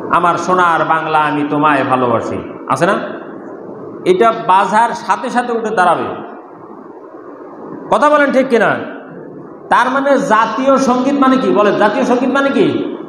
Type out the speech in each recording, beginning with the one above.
আমার সোনার বাংলা আমি তোমায় ভালোবাসি, আছে না? এটা বাজার সাথে সাথে উঠে দাঁড়াবে। কথা বলেন ঠিক কিনা? তার মানে জাতীয় সঙ্গীত মানে কি? বলেন, জাতীয় সঙ্গীত মানে কি?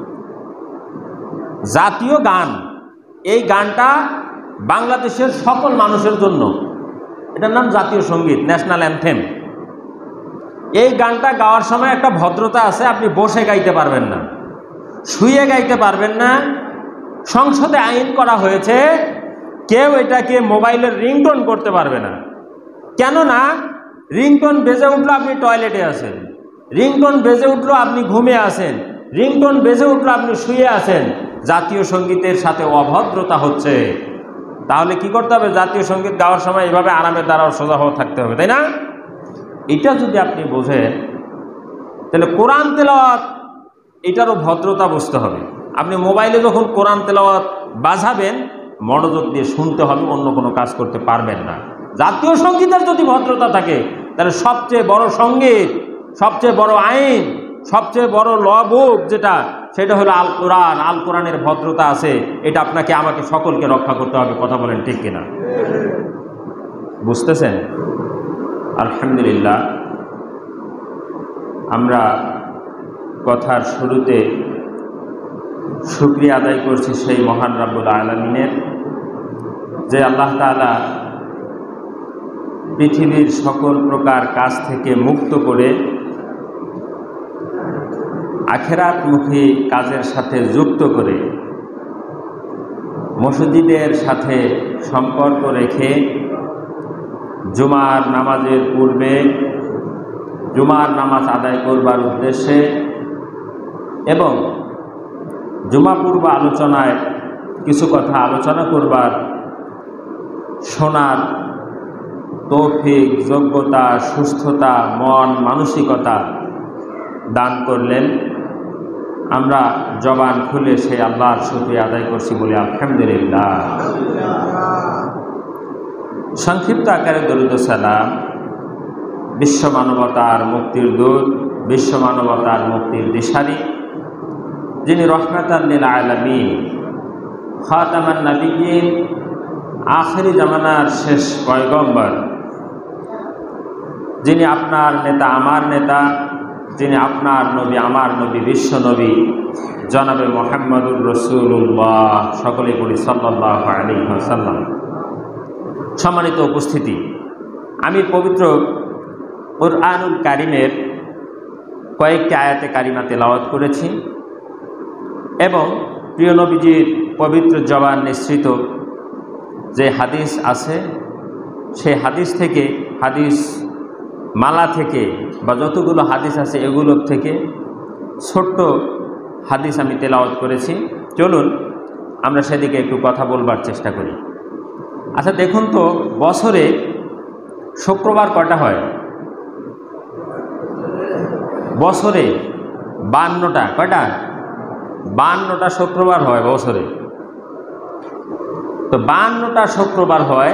জাতীয় গান। এই গানটা বাংলাদেশের সকল মানুষের জন্য, এটার নাম জাতীয় সঙ্গীত, ন্যাশনাল অ্যানথেম। এই গানটা গাওয়ার সময় একটা ভদ্রতা আছে, আপনি বসে গাইতে পারবেন না, শুয়ে গাইতে পারবেন না। সংসদে আইন করা হয়েছে কেউ এটাকে মোবাইলের রিংটোন করতে পারবে না। কেননা রিংটোন বেজে উঠলো আপনি টয়লেটে আছেন, রিংটোন বেজে উঠলো আপনি ঘুমিয়ে আছেন, রিংটোন বেজে উঠলো আপনি শুয়ে আছেন। জাতীয় সঙ্গীতের সাথে অভদ্রতা হচ্ছে। তাহলে কি করতে হবে? জাতীয় সঙ্গীত গাওয়ার সময় এভাবে আরামের দ্বারা সোজা হয়ে থাকতে হবে, তাই না? এটা যদি আপনি বোঝেন তাহলে কোরআন তেলাওয়াত এটারও ভদ্রতা বুঝতে হবে। আপনি মোবাইলে যখন কোরআন তেলাওয়াত বাজাবেন মনোযোগ দিয়ে শুনতে হবে, অন্য কোনো কাজ করতে পারবেন না। জাতীয় সঙ্গীতের যদি ভদ্রতা থাকে তাহলে সবচেয়ে বড় সঙ্গীত, সবচেয়ে বড় আইন, সবচেয়ে বড় ল বুক যেটা, সেটা হলো আল কোরআন। আল কোরআনের ভদ্রতা আছে, এটা আপনাকে আমাকে সকলকে রক্ষা করতে হবে। কথা বলেন ঠিক কিনা? বুঝতেছেন? আলহামদুলিল্লাহ, আমরা কথার শুরুতে শুকরিয়া আদায় করছি সেই মহান রাব্বুল আলামিনের, যে আল্লাহ তাআলা পৃথিবীর সকল প্রকার কাজ থেকে মুক্ত করে আখিরাতমুখী কাজের সাথে যুক্ত করে মসজিদের সাথে সম্পর্ক রেখে জুমার নামাজের পূর্বে জুমার নামাজ আদায় করবার উদ্দেশ্যে এবং জুমা পূর্ব আলোচনায় কিছু কথা আলোচনা করবার শোনার তৌফিক, যোগ্যতা, সুস্থতা, মন মানসিকতা দান করলেন। আমরা জবান খুলে সেই আল্লাহর শুকরিয়া আদায় করছি বলে আলহামদুলিল্লাহ। সংক্ষিপ্ত আকারে দরুদ ও সালাম বিশ্ব মানবতার মুক্তির দূত, বিশ্ব মানবতার মুক্তির দিশারি, যিনি রহমাতাল লিল আলামিন, খাতামান নবিয়্যিন, আখিরি জামানার শেষ পয়গম্বর, যিনি আপনার নেতা আমার নেতা, যিনি আপনার নবী আমার নবী, বিশ্ব নবী জনাবে মুহাম্মদুর রাসূলুল্লাহ, সকলে বলি সাল্লাল্লাহু আলাইহি ওয়াসাল্লাম। সম্মানিত উপস্থিতি, আমি পবিত্র কুরআনুল কারীমের কয়েকটি আয়াতে কারিমা তেলাওয়াত করেছি এবং প্রিয় নবীজির পবিত্র জবান নিঃসৃত যে হাদিস আছে সেই হাদিস থেকে, হাদিস মালা থেকে বা যতগুলো হাদিস আছে এগুলোর থেকে ছোট্ট হাদিস আমি তেলাওয়াত করেছি। চলুন আমরা সেদিকে একটু কথা বলবার চেষ্টা করি। আচ্ছা দেখুন তো, বছরে শুক্রবার কয়টা হয়? বছরে 52টা। কয়টা? 52টা শুক্রবার হয় বছরে। তো 52টা শুক্রবার হয়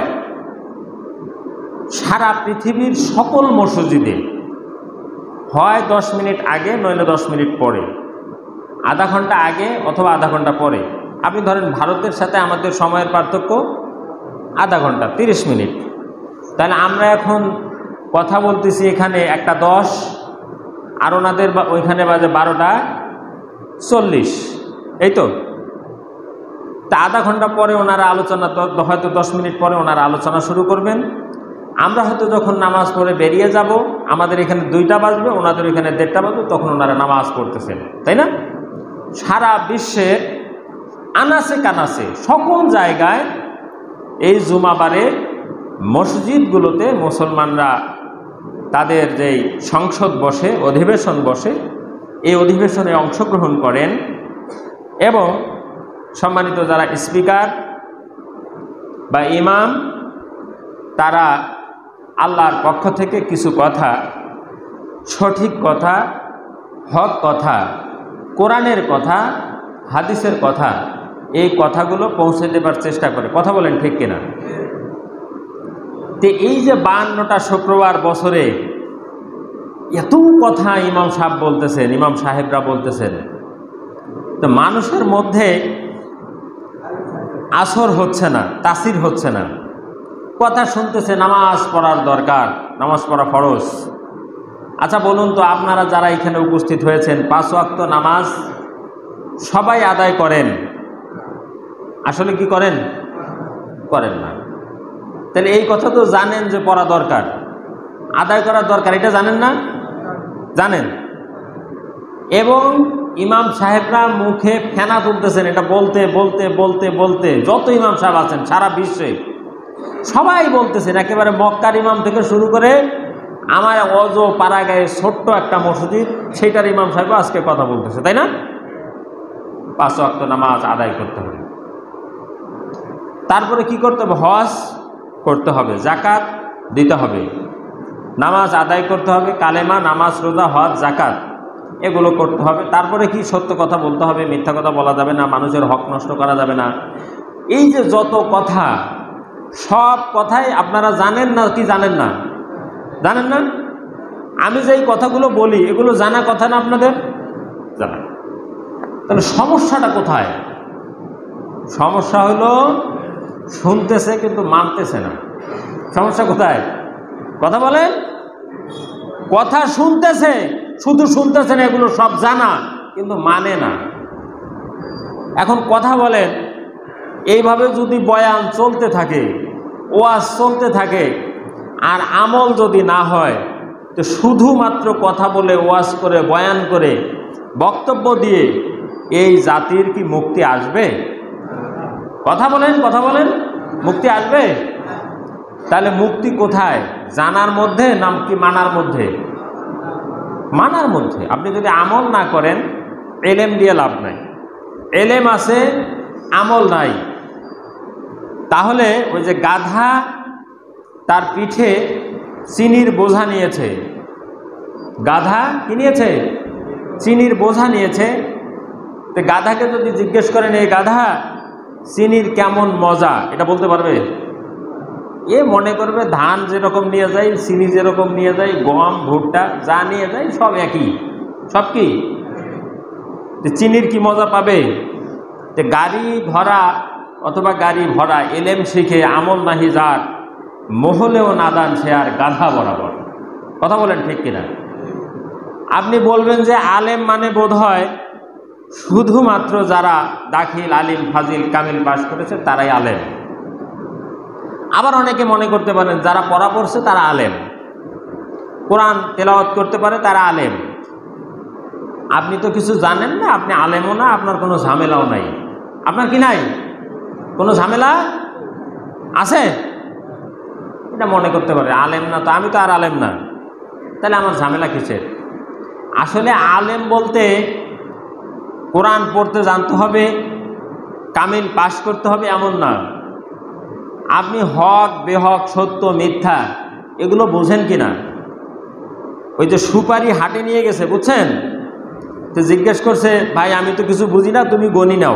সারা পৃথিবীর সকল মসজিদে, হয় 10 মিনিট আগে নইলে 10 মিনিট পরে, আধা ঘন্টা আগে অথবা আধা ঘন্টা পরে। আপনি ধরেন ভারতের সাথে আমাদের সময়ের পার্থক্য আধা ঘন্টা, 30 মিনিট। তাহলে আমরা এখন কথা বলতেছি এখানে 1:10, আর ওনাদের ওইখানে বাজে 12:40, এই তো। তা আধা ঘন্টা পরে ওনারা আলোচনা, হয়তো 10 মিনিট পরে ওনারা আলোচনা শুরু করবেন। আমরা হয়তো যখন নামাজ পড়ে বেরিয়ে যাব, আমাদের এখানে 2টা বাজবে, ওনাদের এখানে 1:30টা বাজবে, তখন ওনারা নামাজ পড়তেছেন, তাই না? সারা বিশ্বের আনাচে কানাচে সকল জায়গায় এই জুমাবারে মসজিদগুলোতে মুসলমানরা তাদের যেই সংসদ বসে, অধিবেশন বসে, এই অধিবেশনে অংশগ্রহণ করেন এবং সম্মানিত যারা স্পিকার বা ইমাম, তারা আল্লাহর পক্ষ থেকে কিছু কথা, সঠিক কথা, হক কথা, কোরআনের কথা, হাদিসের কথা, এই কথাগুলো পৌঁছে দেবার চেষ্টা করে। কথা বলেন ঠিক কিনা? তো এই যে 52টা শুক্রবার বছরে এত কথা ইমাম সাহেব বলতেছেন, ইমাম সাহেবরা বলতেছেন, তো মানুষের মধ্যে আসর হচ্ছে না, তাসির হচ্ছে না, কথা শুনতেছে নামাজ পড়ার দরকার, নামাজ পড়া ফরজ। আচ্ছা বলুন তো, আপনারা যারা এখানে উপস্থিত হয়েছেন 5 ওয়াক্ত নামাজ সবাই আদায় করেন? আসলে কি করেন? করেন না। তাহলে এই কথা তো জানেন যে পড়া দরকার, আদায় করার দরকার, এটা জানেন না? জানেন। এবং ইমাম সাহেবরা মুখে ফেনা তুলতেছেন এটা বলতে বলতে বলতে বলতে, যত ইমাম সাহেব আছেন সারা বিশ্বে সবাই বলতেছেন, একেবারে মক্কার ইমাম থেকে শুরু করে আমার অজ পাড়াগাঁয়ে ছোট্ট একটা মসজিদ সেইটার ইমাম সাহেবও আজকে কথা বলতেছে, তাই না? 5 ওয়াক্ত নামাজ আদায় করতে হবে। তারপরে কি করতে হবে? হজ করতে হবে, যাকাত দিতে হবে, নামাজ আদায় করতে হবে, কালেমা, নামাজ, রোজা, হজ, যাকাত এগুলো করতে হবে। তারপরে কি? সত্য কথা বলতে হবে, মিথ্যা কথা বলা যাবে না, মানুষের হক নষ্ট করা যাবে না। এই যে যত কথা, সব কথাই আপনারা জানেন না কি জানেন না? জানেন না? আমি যে এই কথাগুলো বলি এগুলো জানা কথা না আপনাদের? জানা। তাহলে সমস্যাটা কোথায়? সমস্যা হলো শুনতেছে কিন্তু মানতেছে না। সমস্যা কোথায়? কথা বলেন। কথা শুনতেছে, শুধু শুনতেছে না, এগুলো সব জানা কিন্তু মানে না। এখন কথা বলেন, এইভাবে যদি বয়ান চলতে থাকে, ওয়াজ চলতে থাকে, আর আমল যদি না হয়, তো শুধুমাত্র কথা বলে, ওয়াজ করে, বয়ান করে, বক্তব্য দিয়ে এই জাতির কি মুক্তি আসবে? কথা বলেন, কথা বলেন, মুক্তি আসবে? তাহলে মুক্তি কোথায়? জানার মধ্যে নাম কি মানার মধ্যে? মানার মধ্যে। আপনি যদি আমল না করেন, এলেম দিয়ে লাভ নাই। এলেম আছে, আমল নাই, তাহলে ওই যে গাধা তার পিঠে চিনির বোঝা নিয়েছে, গাধা কি নিয়েছে? চিনির বোঝা নিয়েছে। তো গাধাকে যদি জিজ্ঞেস করেন, এই গাধা চিনির কেমন মজা, এটা বলতে পারবে? এ মনে করবে ধান যেরকম নিয়ে যায়, চিনি যেরকম নিয়ে যায়, গম, ভুট্টা যা নিয়ে যায় সব একই, সব কি? চিনির কি মজা পাবে? তো গাড়ি ধরা অথবা গাড়ি ভরা, এলেম শিখে আমল নাহি যার, মহলেও নাদান সে আর গাধা বরাবর। কথা বলেন ঠিক কিনা? আপনি বলবেন যে আলেম মানে বোধ হয় শুধুমাত্র যারা দাখিল, আলিম, ফাজিল, কামিল পাশ করেছে তারাই আলেম। আবার অনেকে মনে করতে পারেন যারা পড়া পড়ছে তারা আলেম, কোরআন তেলাওয়াত করতে পারে তারা আলেম। আপনি তো কিছু জানেন না, আপনি আলেমও না, আপনার কোনো ঝামেলাও নাই। আপনার কি নাই? কোনো ঝামেলা আছে? এটা মনে করতে পারে আলেম না, তো আমি তো আর আলেম না, তাহলে আমার ঝামেলা কিসের? আসলে আলেম বলতে কোরআন পড়তে জানতে হবে, কামিল পাশ করতে হবে এমন না। আপনি হক বেহক, সত্য মিথ্যা এগুলো বোঝেন কি না? ওই যে সুপারি হাটে নিয়ে গেছে, বুঝছেন? তো জিজ্ঞেস করছে, ভাই আমি তো কিছু বুঝি না, তুমি গণি নাও।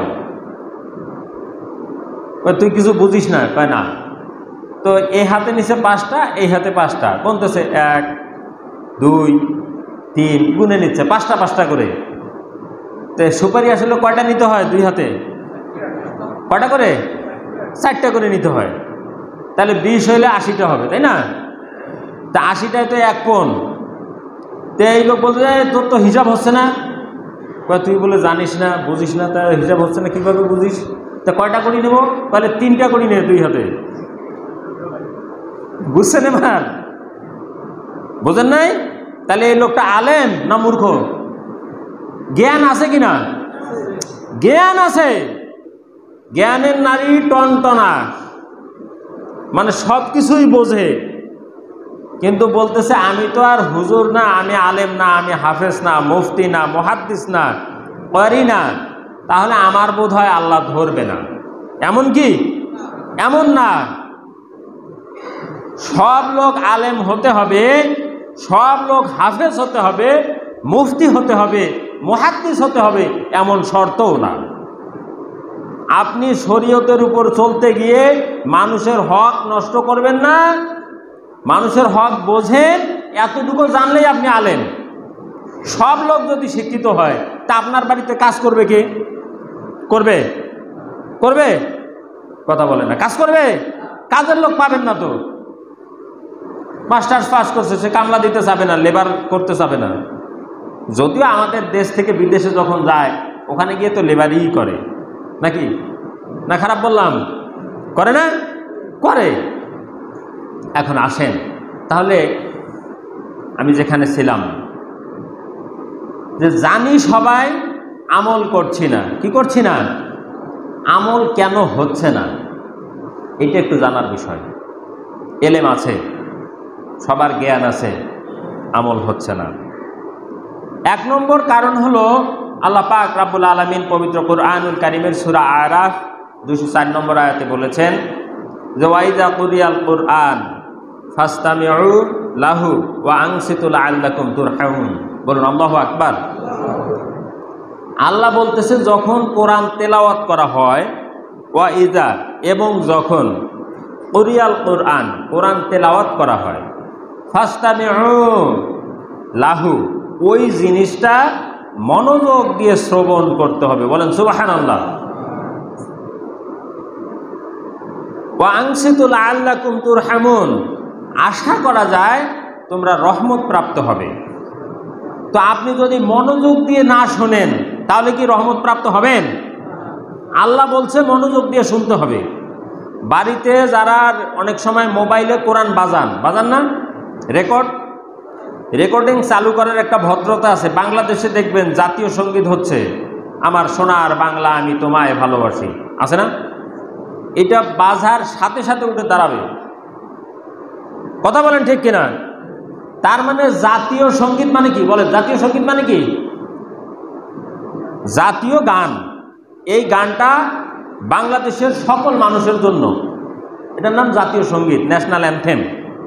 তুই কিছু বুঝিস না? কয় না। তো এই হাতে নিচে 5টা, এই হাতে 5টা, বলতেছে 1 2 3 গুনে নিচ্ছে 5টা 5টা করে। তো সুপারি আসলে কয়টা নিতে হয়? 2 হাতে কয়টা করে? 4টা করে নিতে হয়। তাহলে 20 হইলে 80টা হবে, তাই না? তা 80টায় তো 1 পণ। তো এই লোক বলতে যায় তোর তো হিসাব হচ্ছে না। তুই বলে জানিস না, বুঝিস না, তা হিসাব হচ্ছে না কীভাবে বুঝিস? তা কয়টা করি নেব? তাহলে 3টা করি নে 2 হাতে। বুঝছেন? এবার বোঝেন নাই? তাহলে এই লোকটা আলেম না মূর্খ? জ্ঞান আছে কিনা? জ্ঞান আছে। জ্ঞানের নারী টনটনা, মানে সব কিছুই বোঝে, কিন্তু বলতেছে আমি তো আর হুজুর না, আমি আলেম না, আমি হাফেজ না, মুফতি না, মুহাদ্দিস না, করি না, তাহলে আমার বোধ হয় আল্লাহ ধরবে না। এমন কি? এমন না। সব লোক আলেম হতে হবে, সব লোক হাফেজ হতে হবে, মুফতি হতে হবে, মুহাদ্দিস হতে হবে এমন শর্তও না। আপনি শরীয়তের উপর চলতে গিয়ে মানুষের হক নষ্ট করবেন না, মানুষের হক বোঝেন, এতটুকু জানলেই আপনি আলেম। সব লোক যদি শিক্ষিত হয়, তা আপনার বাড়িতে কাজ করবে কে? করবে? করবে? কথা বলে না, কাজ করবে? কাজের লোক পাবেন না তো। মাস্টার্স পাস করছে, সে কামলা দিতে চাবে না, লেবার করতে চাবে না। যদিও আমাদের দেশ থেকে বিদেশে যখন যায় ওখানে গিয়ে তো লেবারই করে, নাকি? না খারাপ বললাম? করে না? করে। এখন আসেন তাহলে, আমি যেখানে ছিলাম, যে জানি সবাই আমল করছি না, কি করছি না, আমল কেন হচ্ছে না, এটা একটু জানার বিষয়। এলেম আছে, সবার জ্ঞান আছে, আমল হচ্ছে না। এক নম্বর কারণ হলো আল্লাহ পাক রব্বুল আলামিন পবিত্র কুরআনুল কারীমের সূরা আরাফ 204 নম্বর আয়াতে বলেছেন যে ওয়াইদা কুরিয়াল কুরআন ফাসতামিউ লাহু ওয়া আনসিতু লাআল্লাকুম তুরহামুন। বলুন আল্লাহু আকবার। আল্লাহ বলতেছে যখন কোরআন তেলাওয়াত করা হয়, ওয়াইদা এবং যখন কুরিয়াল কুরআন, কোরআন তেলাওয়াত করা হয়, ফাসতামিউ লাহু, ওই জিনিসটা মনোযোগ দিয়ে শ্রবণ করতে হবে। বলেন সুবহানাল্লাহ। ওয়া আনসিতু লাআল্লাকুম তুরহামুন, আশা করা যায় তোমরা রহমত প্রাপ্ত হবে। তো আপনি যদি মনোযোগ দিয়ে না শোনেন তাহলে কি রহমত প্রাপ্ত হবেন? আল্লাহ বলছে মনোযোগ দিয়ে শুনতে হবে। বাড়িতে যারা অনেক সময় মোবাইলে কোরআন বাজান না, রেকর্ডিং চালু করার একটা ভদ্রতা আছে। বাংলাদেশে দেখবেন জাতীয় সঙ্গীত হচ্ছে আমার সোনার বাংলা আমি তোমায় ভালোবাসি, আছে না? এটা বাজার সাথে সাথে উঠে দাঁড়াবে। কথা বলেন ঠিক কিনা? তার মানে জাতীয় সঙ্গীত মানে কি? বলেন জাতীয় সঙ্গীত মানে কি? জাতীয় গান। এই গানটা বাংলাদেশের সকল মানুষের জন্য, এটার নাম জাতীয় সঙ্গীত, ন্যাশনাল অ্যানথেম।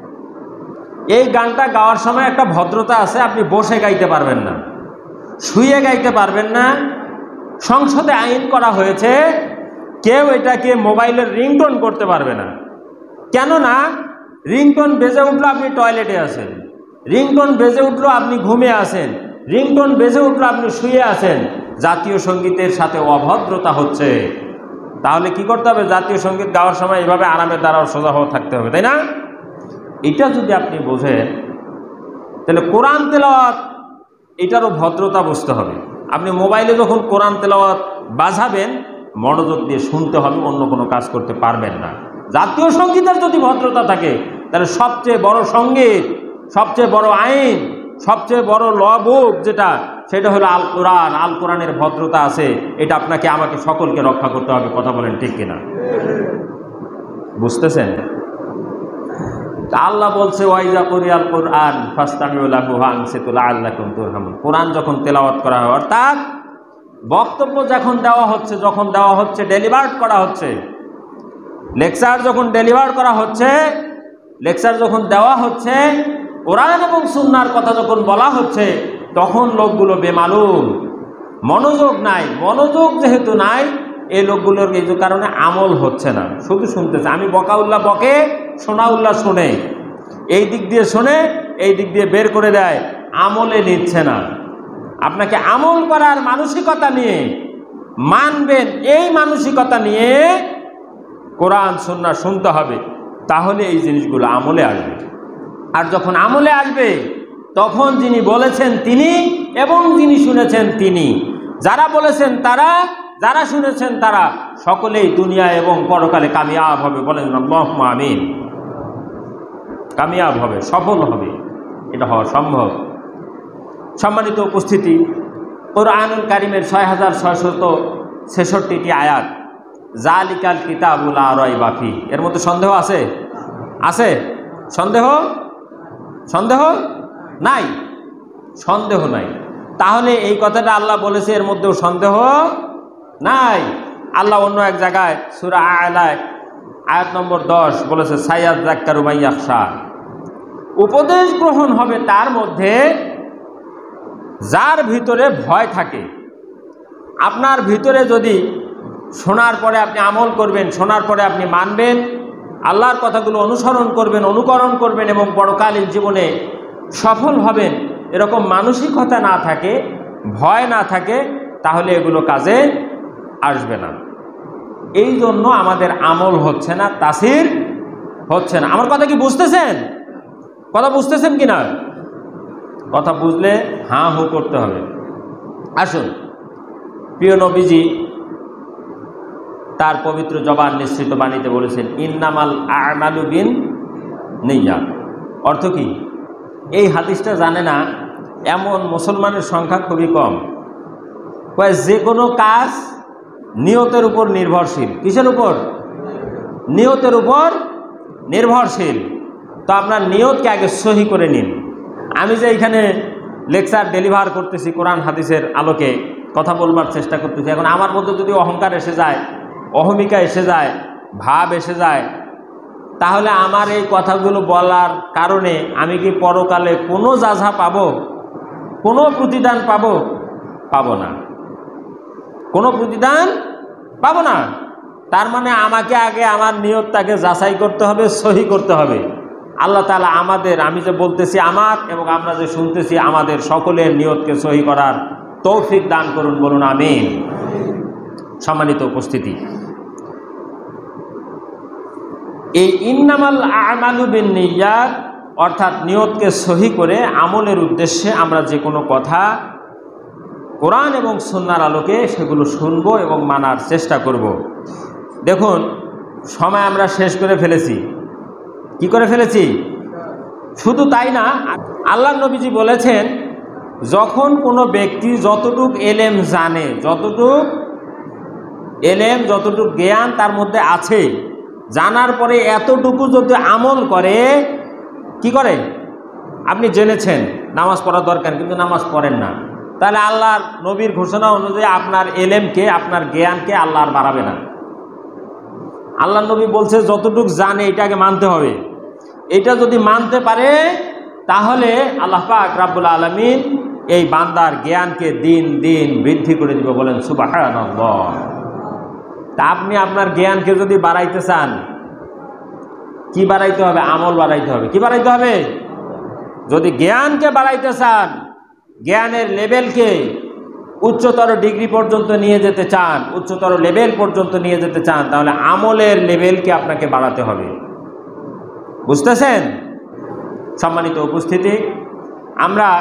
এই গানটা গাওয়ার সময় একটা ভদ্রতা আছে, আপনি বসে গাইতে পারবেন না, শুয়ে গাইতে পারবেন না। সংসদে আইন করা হয়েছে কেউ এটাকে মোবাইলের রিংটোন করতে পারবে না। কেননা রিংটোন বেজে উঠলো আপনি টয়লেটে আছেন, রিংটোন বেজে উঠলো আপনি ঘুমিয়ে আছেন, রিংটোন বেজে উঠলো আপনি শুয়ে আছেন। জাতীয় সঙ্গীতের সাথে অভদ্রতা হচ্ছে। তাহলে কি করতে হবে? জাতীয় সঙ্গীত গাওয়ার সময় এভাবে আরামের দ্বারা সোজা হয়ে থাকতে হবে, তাই না? এটা যদি আপনি বোঝেন তাহলে কোরআন তেলাওয়াত এটারও ভদ্রতা বুঝতে হবে। আপনি মোবাইলে যখন কোরআন তেলাওয়াত বাজাবেন মনোযোগ দিয়ে শুনতে হবে, অন্য কোনো কাজ করতে পারবেন না। জাতীয় সঙ্গীতের যদি ভদ্রতা থাকে তাহলে সবচেয়ে বড় সঙ্গীত, সবচেয়ে বড় আইন, সবচেয়ে বড় ল বুক যেটা, সেটা হলো আল কোরআন। আল কোরআনের ভদ্রতা আছে, এটা আপনাকে আমাকে সকলকে রক্ষা করতে হবে। কথা বলেন ঠিক কিনা? বুঝতেছেন? আল্লাহ বলছে ওয়াইজা কুরিয়াল কুরআন ফাসতামিউ লাহু ওয়া আনসিতু লাআল্লাকুম তুরহামুন। কোরআন যখন তেলাওয়াত করা হয়, অর্থাৎ বক্তব্য যখন দেওয়া হচ্ছে, ডেলিভার করা হচ্ছে, লেকচার যখন ডেলিভার করা হচ্ছে, লেকচার যখন দেওয়া হচ্ছে, কোরআন এবং সুন্নাহর কথা যখন বলা হচ্ছে, তখন লোকগুলো বেমালুম, মনোযোগ নাই। মনোযোগ যেহেতু নাই, এই লোকগুলোর এই কারণে আমল হচ্ছে না, শুধু শুনতেছে। আমি বকাউল্লাহ বকে, শোনাউল্লাহ শোনে, এই দিক দিয়ে শোনে, এই দিক দিয়ে বের করে দেয়, আমলে নিচ্ছে না। আপনাকে আমল করার মানসিকতা নিয়ে মানবেন, এই মানসিকতা নিয়ে কোরআন সুন্নাহ শুনতে হবে, তাহলে এই জিনিসগুলো আমলে আসবে। আর যখন আমলে আসবে তখন যিনি বলেছেন তিনি এবং যিনি শুনেছেন তিনি, যারা বলেছেন তারা, যারা শুনেছেন তারা, সকলেই দুনিয়া এবং পরকালে কামিয়াব হবে। বলেন আল্লাহুম্মা আমিন। কামিয়াব হবে, সফল হবে, এটা হওয়া সম্ভব। সম্মানিত উপস্থিতি, কুরআনুল কারীমের 6666টি আয়াত, জালিকাল কিতাবুল লা রাইবা ফীহি, এর মধ্যে সন্দেহ আছে? আছে? সন্দেহ নাই, সন্দেহ নাই। তাহলে এই কথাটা আল্লাহ বলেছে, এর মধ্যেও সন্দেহ নাই। আল্লাহ অন্য এক জায়গায় সূরা আ'লায় আয়াত নম্বর 10 বলেছে সায়াযাক্কারু মান ইয়াখশা, উপদেশ গ্রহণ হবে তার মধ্যে যার ভিতরে ভয় থাকে। আপনার ভিতরে যদি শোনার পরে আপনি আমল করবেন, শোনার পরে আপনি মানবেন, আল্লাহর কথাগুলো অনুসরণ করবেন, অনুকরণ করবেন এবং পরকালীন জীবনে সফল হবেন, এরকম মানসিকতা না থাকে, ভয় না থাকে, তাহলে এগুলো কাজে আসবে না। এই জন্য আমাদের আমল হচ্ছে না, তাসির হচ্ছে না। আমার কথা কি বুঝতেছেন? কথা বুঝতেছেন কি না? কথা বুঝলে হাঁ হু করতে হবে। আসুন, প্রিয় নবীজি তার পবিত্র জবান নিঃসৃত বাণীতে বলেছেন, ইন্নামাল আমালু বিন নিয়াত। অর্থ কি? এই হাদিসটা জানে না এমন মুসলমানের সংখ্যা খুবই কম। যে কোনো কাজ নিয়তের উপর নির্ভরশীল। কিসের উপর? নিয়তের উপর নির্ভরশীল। তো আপনার নিয়তকে আগে সহি করে নিন। আমি যে এখানে লেকচার ডেলিভার করতেছি, কোরআন হাদিসের আলোকে কথা বলবার চেষ্টা করতেছি, এখন আমার মধ্যে যদি অহংকার এসে যায়, অহমিকা এসে যায়, ভাব এসে যায়, তাহলে আমার এই কথাগুলো বলার কারণে আমি কি পরকালে কোনো যাজা পাবো? কোনো প্রতিদান পাবো? পাবো না। কোনো প্রতিদান পাবো না। তার মানে আমাকে আগে আমার নিয়তটাকে যাচাই করতে হবে, সহি করতে হবে। আল্লাহ তাআলা আমাদের, আমি যে বলতেছি আমার এবং আমরা যে শুনতেছি, আমাদের সকলের নিয়তকে সহি করার তৌফিক দান করুন, বলুন আমিন। সম্মানিত উপস্থিতি, এই ইন্নামাল আমালু বিন্নিয়াত অর্থাৎ নিয়তকে সহি করে আমলের উদ্দেশ্যে আমরা যে কোনো কথা কোরআন এবং সুন্নাহর আলোকে সেগুলো শুনব এবং মানার চেষ্টা করব। দেখুন, সময় আমরা শেষ করে ফেলেছি। কি করে ফেলেছি? শুধু তাই না, আল্লাহর নবীজি বলেছেন, যখন কোনো ব্যক্তি যতটুক এলেম জানে, যতটুক জ্ঞান তার মধ্যে আছে, জানার পরে এতটুকু যদি আমল করে, কি করে? আপনি জেনেছেন নামাজ পড়া দরকার, কিন্তু নামাজ পড়েন না, তাহলে আল্লাহর নবীর ঘোষণা অনুযায়ী আপনার এলেমকে, আপনার জ্ঞানকে আল্লাহ আর বাড়াবে না। আল্লাহর নবী বলছে যতটুক জানে এটাকে মানতে হবে। এটা যদি মানতে পারে তাহলে আল্লাহ পাক রাব্বুল আলামিন এই বান্দার জ্ঞানকে দিন দিন বৃদ্ধি করে দিবে। বলেন সুবহানাল্লাহ। তা আপনি আপনার জ্ঞানকে যদি বাড়াইতে চান, কি বাড়াইতে হবে? আমল বাড়াইতে হবে। কি বাড়াইতে হবে? যদি জ্ঞানকে বাড়াইতে চান, জ্ঞানের লেভেলকে উচ্চতর ডিগ্রি পর্যন্ত নিয়ে যেতে চান, উচ্চতর লেভেল পর্যন্ত নিয়ে যেতে চান, তাহলে আমলের লেভেলকে আপনাকে বাড়াতে হবে। বুঝতেছেন? সম্মানিত উপস্থিতি, আমরা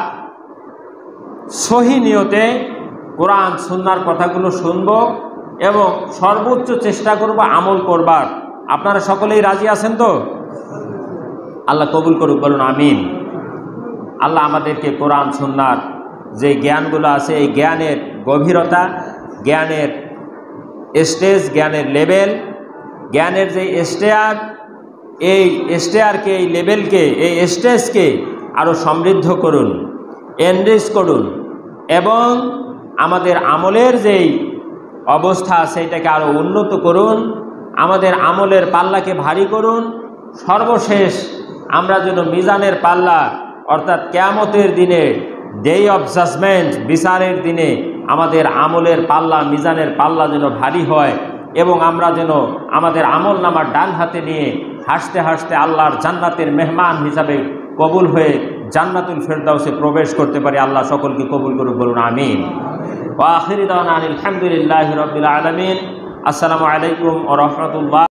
সহি নিয়তে কোরআন সুন্নাহর কথাগুলো শুনব এবং সর্বোচ্চ চেষ্টা করব আমল করবার। আপনারা সকলেই রাজি আছেন তো? আল্লাহ কবুল করুক, বলুন আমিন। আল্লাহ আমাদেরকে কোরআন সুন্নাহর যে জ্ঞানগুলো আছে, এই জ্ঞানের গভীরতা, জ্ঞানের স্টেজ, জ্ঞানের লেভেল, জ্ঞানের যে স্টেয়ার, এই স্টেয়ারকে, এই লেভেলকে, এই স্টেজকে আরও সমৃদ্ধ করুন, এনরিচ করুন এবং আমাদের আমলের যেই অবস্থা সেইটাকে আরও উন্নত করুন, আমাদের আমলের পাল্লাকে ভারী করুন। সর্বশেষ আমরা যেন মিজানের পাল্লা অর্থাৎ কিয়ামতের দিনে, ডে অফ জাজমেন্ট, বিচারের দিনে আমাদের আমলের পাল্লা, মিজানের পাল্লা যেন ভারী হয় এবং আমরা যেন আমাদের আমল নামার ডান হাতে নিয়ে হাসতে হাসতে আল্লাহর জান্নাতের মেহমান হিসাবে কবুল হয়ে জান্নাতুল ফেরদাউসে প্রবেশ করতে পারি। আল্লাহ সকলকে কবুল করুক, বলুন আমিন। ওয়া আখিরু দাওয়ানা আলহামদুলিল্লাহি রাব্বিল আলামিন। আসসালামু আলাইকুম ওয়া রাহমাতুল্লাহ।